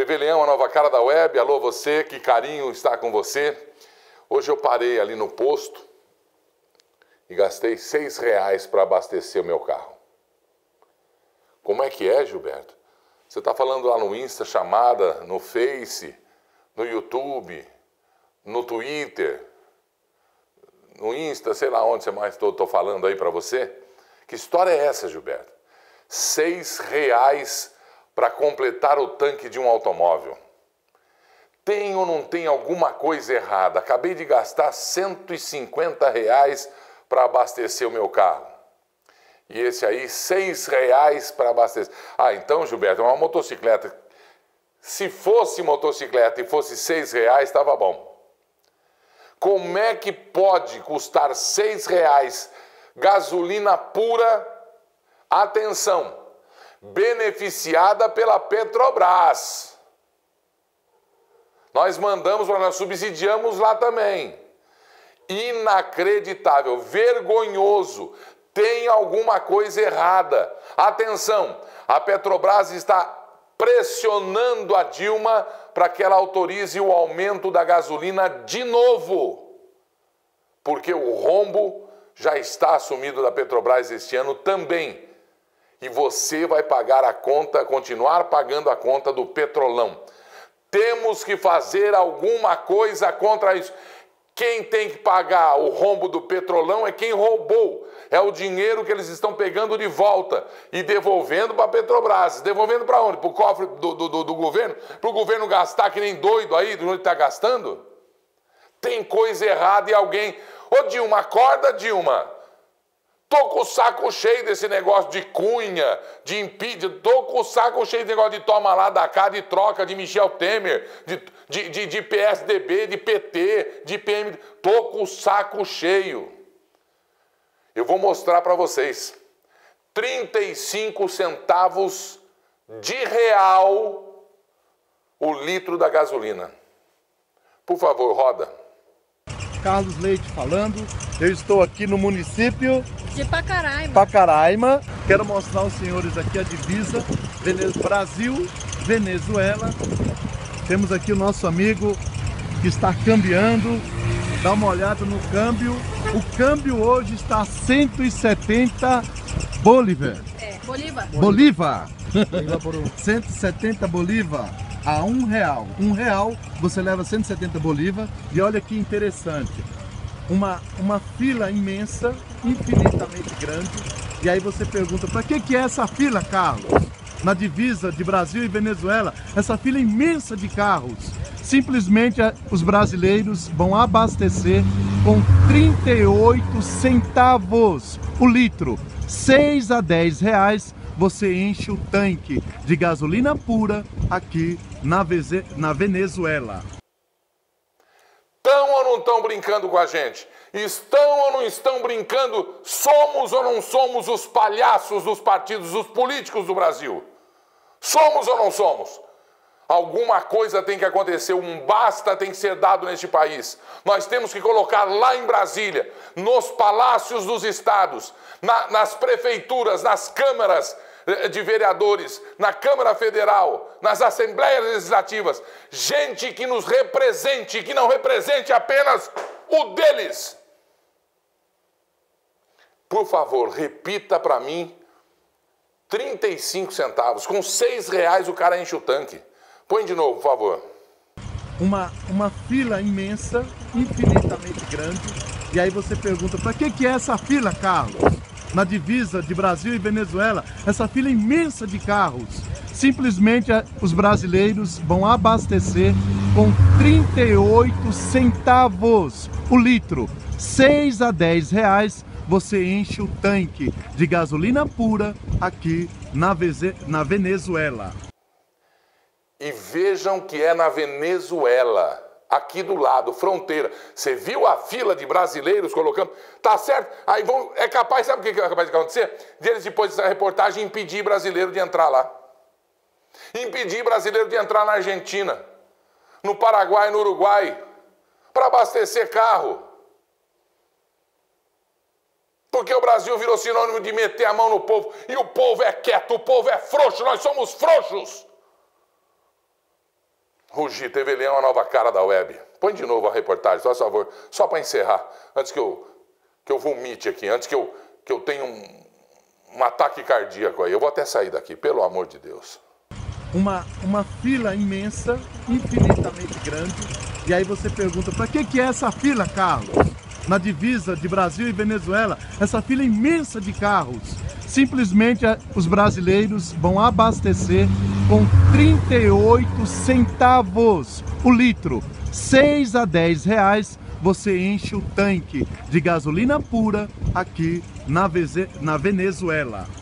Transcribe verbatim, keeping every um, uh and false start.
T V Leão, a nova cara da web. Alô você, que carinho está com você. Hoje eu parei ali no posto e gastei seis reais para abastecer o meu carro. Como é que é, Gilberto? Você está falando lá no Insta, chamada, no Face, no YouTube, no Twitter, no Insta, sei lá onde você mais estou falando aí para você. Que história é essa, Gilberto? Seis reais para completar o tanque de um automóvel. Tem ou não tem alguma coisa errada? Acabei de gastar cento e cinquenta reais para abastecer o meu carro. E esse aí, seis reais para abastecer. Ah, então, Gilberto, é uma motocicleta. Se fosse motocicleta e fosse seis reais, estava bom. Como é que pode custar seis reais gasolina pura? Atenção, beneficiada pela Petrobras. Nós mandamos, nós subsidiamos lá também. Inacreditável, vergonhoso. Tem alguma coisa errada. Atenção, a Petrobras está pressionando a Dilma para que ela autorize o aumento da gasolina de novo. Porque o rombo já está assumido da Petrobras este ano também. E você vai pagar a conta, continuar pagando a conta do petrolão. Temos que fazer alguma coisa contra isso. Quem tem que pagar o rombo do petrolão é quem roubou. É o dinheiro que eles estão pegando de volta e devolvendo para a Petrobras. Devolvendo para onde? Para o cofre do, do, do, do governo? Para o governo gastar que nem doido aí, do jeito que está gastando? Tem coisa errada e alguém... Ô Dilma, acorda, Dilma. Tô com o saco cheio desse negócio de Cunha, de impeachment, tô com o saco cheio desse negócio de toma lá da cá, de troca, de Michel Temer, de, de, de, de P S D B, de P T, de P M... Tô com o saco cheio. Eu vou mostrar para vocês. trinta e cinco centavos de real o litro da gasolina. Por favor, roda. Carlos Leite falando, eu estou aqui no município de Pacaraima. Pacaraima. Quero mostrar aos senhores aqui a divisa Brasil, Venezuela. Temos aqui o nosso amigo que está cambiando. Dá uma olhada no câmbio. O câmbio hoje está a cento e setenta bolívar. É, Bolívar. Bolívar. cento e setenta bolívar. A um real. Um real você leva cento e setenta bolívar. E olha que interessante. Uma, uma fila imensa, infinitamente grande. E aí você pergunta, para que, que é essa fila, Carlos? Na divisa de Brasil e Venezuela, essa fila imensa de carros. Simplesmente os brasileiros vão abastecer com trinta e oito centavos o litro. seis a dez reais. Você enche o tanque de gasolina pura aqui na, Veze... na Venezuela. Estão ou não estão brincando com a gente? Estão ou não estão brincando? Somos ou não somos os palhaços dos partidos, os políticos do Brasil? Somos ou não somos? Alguma coisa tem que acontecer, um basta tem que ser dado neste país. Nós temos que colocar lá em Brasília, nos palácios dos estados, na, nas prefeituras, nas câmaras de vereadores, na Câmara Federal, nas Assembleias Legislativas, gente que nos represente, que não represente apenas o deles. Por favor, repita para mim, trinta e cinco centavos, com seis reais o cara enche o tanque. Põe de novo, por favor. Uma, uma fila imensa, infinitamente grande. E aí você pergunta, para que, que é essa fila, Carlos? Na divisa de Brasil e Venezuela, essa fila imensa de carros. Simplesmente os brasileiros vão abastecer com trinta e oito centavos o litro. seis a dez reais você enche o tanque de gasolina pura aqui na, Veze... na Venezuela. E vejam que é na Venezuela, aqui do lado, fronteira. Você viu a fila de brasileiros colocando? Tá certo? Aí vão, é capaz, sabe o que é capaz de acontecer? De eles, depois dessa reportagem, impedir brasileiro de entrar lá. Impedir brasileiro de entrar na Argentina, no Paraguai, no Uruguai, para abastecer carro. Porque o Brasil virou sinônimo de meter a mão no povo. E o povo é quieto, o povo é frouxo, nós somos frouxos. Rugi, T V Leão, a nova cara da web. Põe de novo a reportagem, só por favor. Só para encerrar, antes que eu, que eu vomite aqui, antes que eu, que eu tenha um, um ataque cardíaco aí. Eu vou até sair daqui, pelo amor de Deus. Uma, uma fila imensa, infinitamente grande. E aí você pergunta, para que, que é essa fila, Carlos? Na divisa de Brasil e Venezuela, essa fila imensa de carros. Simplesmente os brasileiros vão abastecer com trinta e oito centavos o litro. seis a dez reais você enche o tanque de gasolina pura aqui na, na Venezuela.